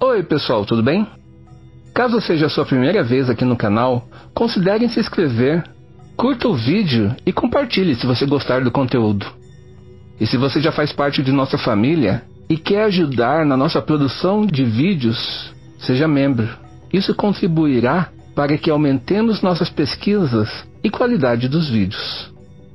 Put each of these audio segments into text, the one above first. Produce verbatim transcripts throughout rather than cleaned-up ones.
Oi pessoal, tudo bem? Caso seja a sua primeira vez aqui no canal, considere se inscrever, curta o vídeo e compartilhe se você gostar do conteúdo. E se você já faz parte de nossa família e quer ajudar na nossa produção de vídeos, seja membro. Isso contribuirá para que aumentemos nossas pesquisas e qualidade dos vídeos.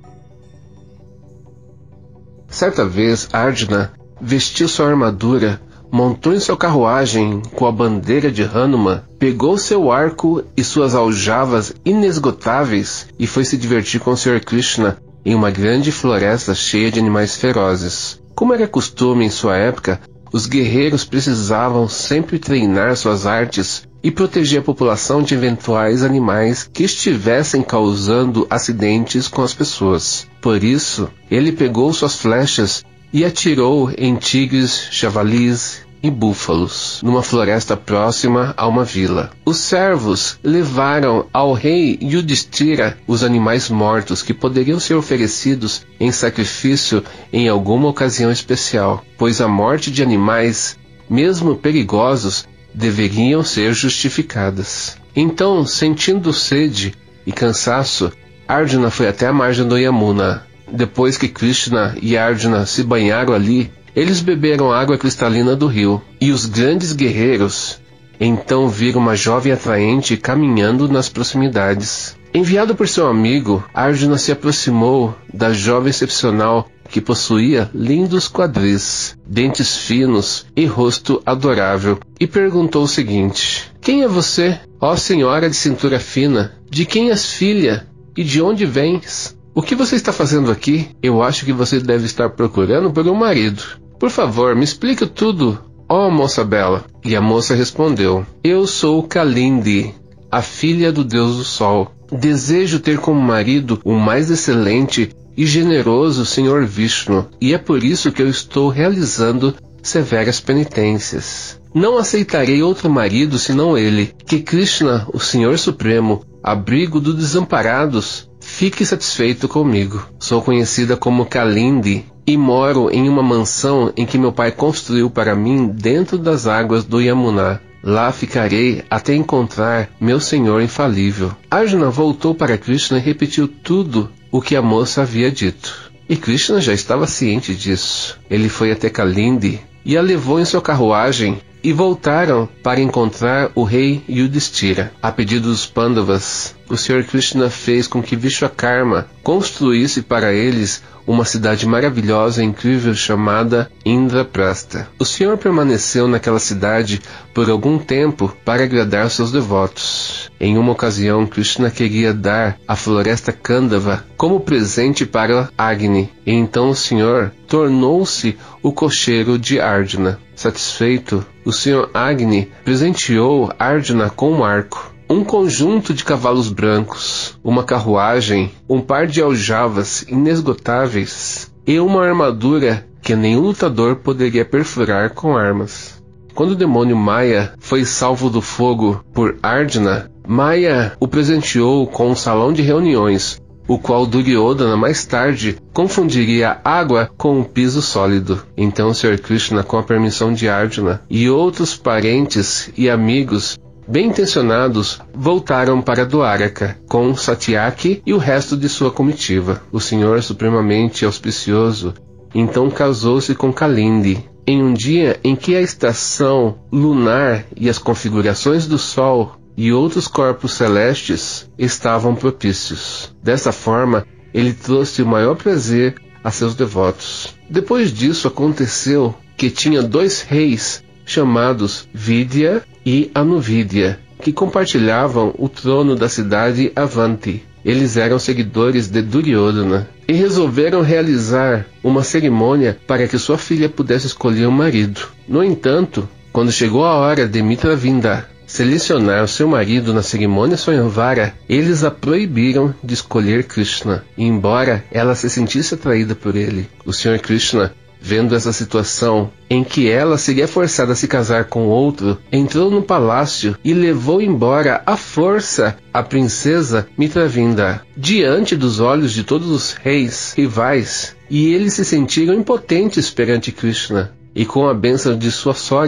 Certa vez, Arjuna vestiu sua armadura, montou em sua carruagem com a bandeira de Hanuman, pegou seu arco e suas aljavas inesgotáveis e foi se divertir com o senhor Krishna em uma grande floresta cheia de animais ferozes. Como era costume em sua época, os guerreiros precisavam sempre treinar suas artes e proteger a população de eventuais animais que estivessem causando acidentes com as pessoas. Por isso, ele pegou suas flechas e atirou em tigres, javalis e búfalos, numa floresta próxima a uma vila. Os servos levaram ao rei Yudhishthira os animais mortos que poderiam ser oferecidos em sacrifício em alguma ocasião especial, pois a morte de animais, mesmo perigosos, deveriam ser justificadas. Então, sentindo sede e cansaço, Arjuna foi até a margem do Yamuna. Depois que Krishna e Arjuna se banharam ali, eles beberam água cristalina do rio, e os grandes guerreiros então viram uma jovem atraente caminhando nas proximidades. Enviado por seu amigo, Arjuna se aproximou da jovem excepcional que possuía lindos quadris, dentes finos e rosto adorável, e perguntou o seguinte: "Quem é você, ó senhora de cintura fina? De quem és filha e de onde vens? O que você está fazendo aqui? Eu acho que você deve estar procurando por um marido. Por favor, me explique tudo, ó moça bela." E a moça respondeu: "Eu sou Kalindi, a filha do Deus do Sol. Desejo ter como marido o mais excelente e generoso senhor Vishnu, e é por isso que eu estou realizando severas penitências. Não aceitarei outro marido senão ele. Que Krishna, o Senhor Supremo, abrigo dos desamparados, fique satisfeito comigo. Sou conhecida como Kalindi e moro em uma mansão em que meu pai construiu para mim dentro das águas do Yamuna. Lá ficarei até encontrar meu senhor infalível." Arjuna voltou para Krishna e repetiu tudo o que a moça havia dito. E Krishna já estava ciente disso. Ele foi até Kalindi e a levou em sua carruagem e voltaram para encontrar o rei Yudhishthira. A pedido dos Pandavas, o senhor Krishna fez com que Vishwakarma construísse para eles uma cidade maravilhosa e incrível chamada Indraprastha. O senhor permaneceu naquela cidade por algum tempo para agradar seus devotos. Em uma ocasião, Krishna queria dar a floresta Kandava como presente para Agni, e então o senhor tornou-se o cocheiro de Arjuna. Satisfeito, o senhor Agni presenteou Arjuna com um arco, um conjunto de cavalos brancos, uma carruagem, um par de aljavas inesgotáveis e uma armadura que nenhum lutador poderia perfurar com armas. Quando o demônio Maya foi salvo do fogo por Arjuna, Maya o presenteou com um salão de reuniões, o qual Duryodhana mais tarde confundiria água com um piso sólido. Então o senhor Krishna, com a permissão de Arjuna e outros parentes e amigos bem intencionados, voltaram para Dwaraka com Satyaki e o resto de sua comitiva. O senhor supremamente auspicioso então casou-se com Kalindi, em um dia em que a estação lunar e as configurações do Sol e outros corpos celestes estavam propícios. Dessa forma, ele trouxe o maior prazer a seus devotos. Depois disso aconteceu que tinha dois reis chamados Vidya e Anuvidya, que compartilhavam o trono da cidade Avanti. Eles eram seguidores de Duryodhana e resolveram realizar uma cerimônia para que sua filha pudesse escolher um marido. No entanto, quando chegou a hora de Mitravinda selecionar o seu marido na cerimônia Swayamvara, eles a proibiram de escolher Krishna, embora ela se sentisse atraída por ele. O senhor Krishna, vendo essa situação em que ela seria forçada a se casar com outro, entrou no palácio e levou embora à força a princesa Mitravinda, diante dos olhos de todos os reis rivais, e eles se sentiram impotentes perante Krishna. E com a bênção de sua sogra,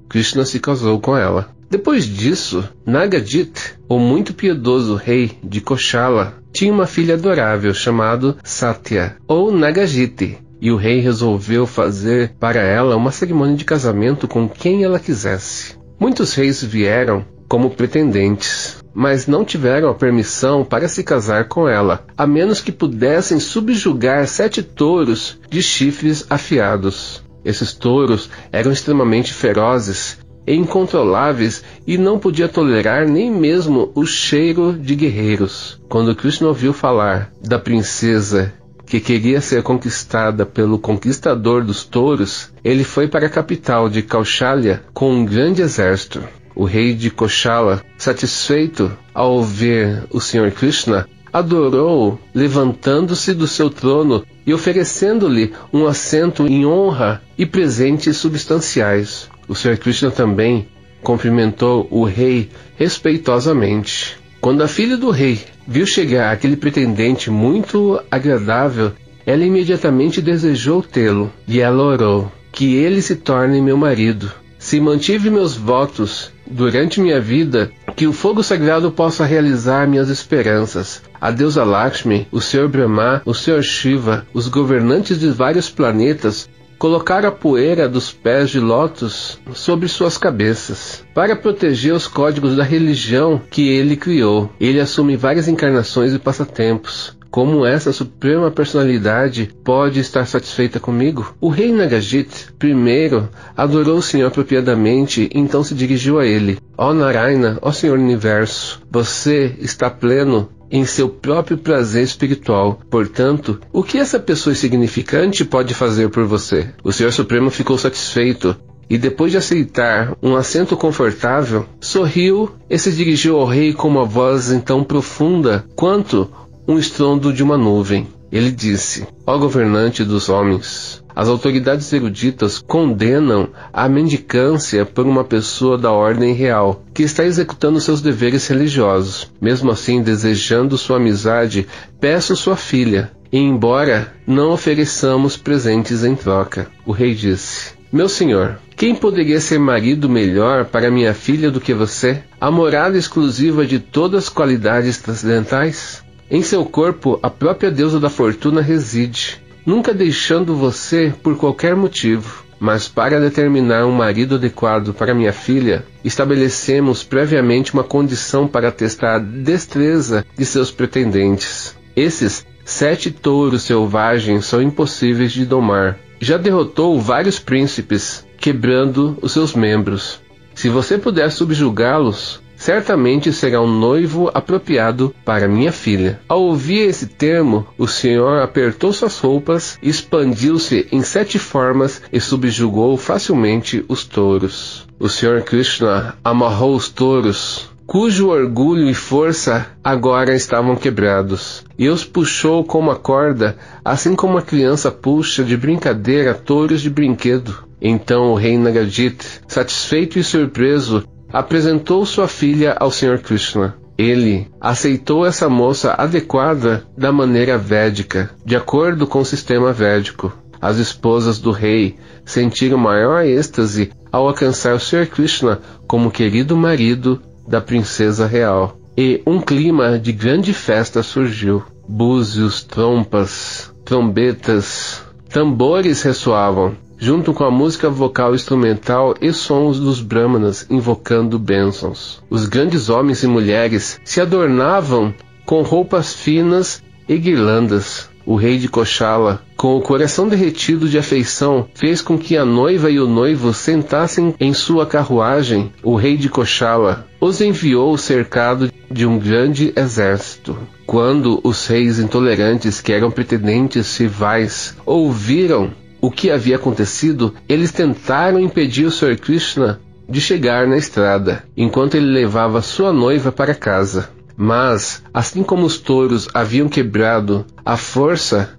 Krishna se casou com ela. Depois disso, Nagadjit, o muito piedoso rei de Koshala, tinha uma filha adorável chamada Satya, ou Nagajiti, e o rei resolveu fazer para ela uma cerimônia de casamento com quem ela quisesse. Muitos reis vieram como pretendentes, mas não tiveram a permissão para se casar com ela, a menos que pudessem subjugar sete touros de chifres afiados. Esses touros eram extremamente ferozes e incontroláveis e não podia tolerar nem mesmo o cheiro de guerreiros. Quando Krishna ouviu falar da princesa que queria ser conquistada pelo conquistador dos touros, ele foi para a capital de Kaushalya com um grande exército. O rei de Koshala, satisfeito ao ver o senhor Krishna, adorou-o, levantando-se do seu trono e oferecendo-lhe um assento em honra e presentes substanciais. O senhor Krishna também cumprimentou o rei respeitosamente. Quando a filha do rei viu chegar aquele pretendente muito agradável, ela imediatamente desejou tê-lo, e ela orou: que ele se torne meu marido. Se mantive meus votos durante minha vida, que o fogo sagrado possa realizar minhas esperanças. A deusa Lakshmi, o senhor Brahma, o senhor Shiva, os governantes de vários planetas, colocaram a poeira dos pés de lótus sobre suas cabeças, para proteger os códigos da religião que ele criou. Ele assume várias encarnações e passatempos. Como essa suprema personalidade pode estar satisfeita comigo? O rei Nagajit primeiro adorou o Senhor apropriadamente, então se dirigiu a ele: ó Narayana, ó Senhor Universo, você está pleno em seu próprio prazer espiritual. Portanto, o que essa pessoa insignificante pode fazer por você? O Senhor Supremo ficou satisfeito e, depois de aceitar um assento confortável, sorriu e se dirigiu ao rei com uma voz tão profunda quanto um estrondo de uma nuvem. Ele disse: ó governante dos homens, as autoridades eruditas condenam a mendicância por uma pessoa da ordem real, que está executando seus deveres religiosos. Mesmo assim, desejando sua amizade, peço sua filha, e embora não ofereçamos presentes em troca. O rei disse: meu senhor, quem poderia ser marido melhor para minha filha do que você? A morada exclusiva de todas as qualidades transcendentais? Em seu corpo, a própria deusa da fortuna reside, nunca deixando você por qualquer motivo. Mas para determinar um marido adequado para minha filha, estabelecemos previamente uma condição para testar a destreza de seus pretendentes. Esses sete touros selvagens são impossíveis de domar. Já derrotou vários príncipes, quebrando os seus membros. Se você puder subjugá-los, certamente será um noivo apropriado para minha filha. Ao ouvir esse termo, o Senhor apertou suas roupas, expandiu-se em sete formas e subjugou facilmente os touros. O Senhor Krishna amarrou os touros, cujo orgulho e força agora estavam quebrados, e os puxou com uma corda, assim como uma criança puxa de brincadeira touros de brinquedo. Então o rei Nagajit, satisfeito e surpreso, apresentou sua filha ao senhor Krishna. Ele aceitou essa moça adequada da maneira védica, de acordo com o sistema védico. As esposas do rei sentiram maior êxtase ao alcançar o senhor Krishna como querido marido da princesa real. E um clima de grande festa surgiu. Búzios, trompas, trombetas, tambores ressoavam, junto com a música vocal instrumental e sons dos brahmanas invocando bênçãos. Os grandes homens e mulheres se adornavam com roupas finas e guirlandas. O rei de Koshala, com o coração derretido de afeição, fez com que a noiva e o noivo sentassem em sua carruagem. O rei de Koshala os enviou cercado de um grande exército. Quando os reis intolerantes, que eram pretendentes rivais, ouviram o que havia acontecido, eles tentaram impedir o senhor Krishna de chegar na estrada, enquanto ele levava sua noiva para casa. Mas, assim como os touros haviam quebrado a força,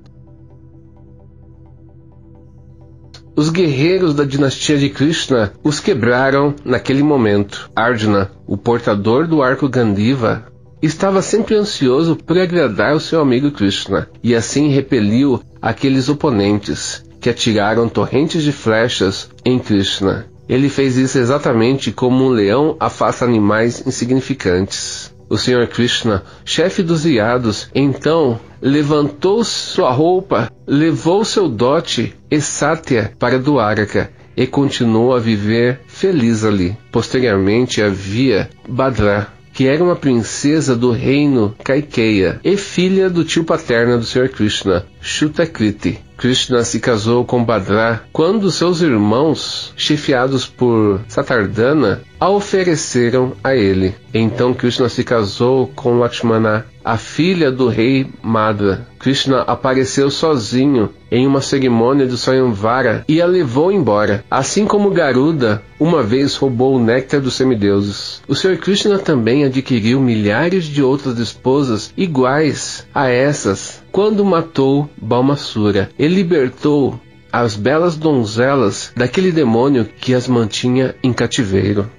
os guerreiros da dinastia de Krishna os quebraram naquele momento. Arjuna, o portador do arco Gandiva, estava sempre ansioso por agradar o seu amigo Krishna, e assim repeliu aqueles oponentes que atiraram torrentes de flechas em Krishna. Ele fez isso exatamente como um leão afasta animais insignificantes. O senhor Krishna, chefe dos iados, então levantou sua roupa, levou seu dote e Satya para Dwaraka e continuou a viver feliz ali. Posteriormente havia Bhadra, que era uma princesa do reino Kaikeya e filha do tio paterno do senhor Krishna, Shutakriti. Krishna se casou com Bhadra quando seus irmãos, chefiados por Satardhana, a ofereceram a ele. Então Krishna se casou com Lakshmana, a filha do rei Madra. Krishna apareceu sozinho em uma cerimônia de Swayamvara e a levou embora, assim como Garuda uma vez roubou o néctar dos semideuses. O senhor Krishna também adquiriu milhares de outras esposas iguais a essas quando matou Balmasura e libertou as belas donzelas daquele demônio que as mantinha em cativeiro.